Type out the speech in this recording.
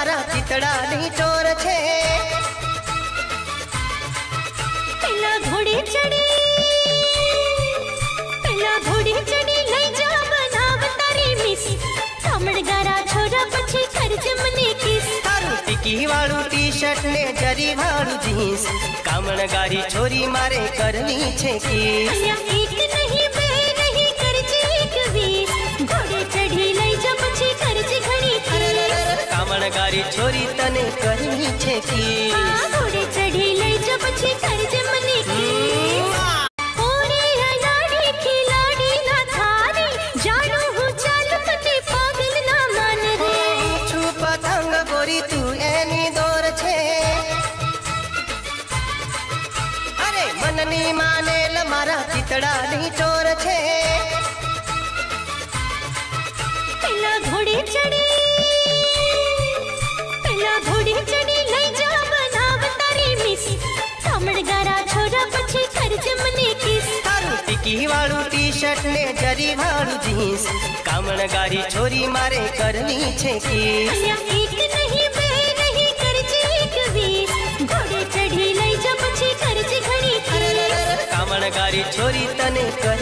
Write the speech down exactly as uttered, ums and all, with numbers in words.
मारा चितड़ा नहीं चोर छे। पहला घोड़े चढ़ी पहला घोड़े चढ़ी लई जा बनाव तारी मिस। कामणगारा छोरा पछी खर्च मने किस। तारू टिकी वाळू टी शर्ट ने जरी वाळू जीन्स। कामणगारी छोरी मारे करनी छे किस। अल्या एक नहीं बे नहीं करजे एक वीस। घोड़े चढ़ी लई जा पछी खर्च घणी किस। कामणगारी छोरी तने करनी छे किस। हाँ घोड़े चढ़ी लई जा पछी खर्च मने किस। ओरे अलाड़ी खिलाड़ी ना थारी जानो हूँ चाल मने पागल ना मान रे। छू पतंग गोरी तू एनी दौर छे। अरे मननी मानेल मारा चितड़ा नहीं चोर छे। पहला घोड़े चढ़ी पहला घोड़े चढ़ी लई जा बनाव तारी मिस। कामणगारा छोरा पछी खर्च मने किस। तारू टिकी वाळू टी शर्ट ने जरी वाळू जीन्स। कामणगारी छोरी मारे करनी छे किस। अल्या एक नहीं बे नहीं करजे एक वीस। घोड़े चढ़ी लई जा पछी खर्च घणी किस। कामणगारी छोरी तने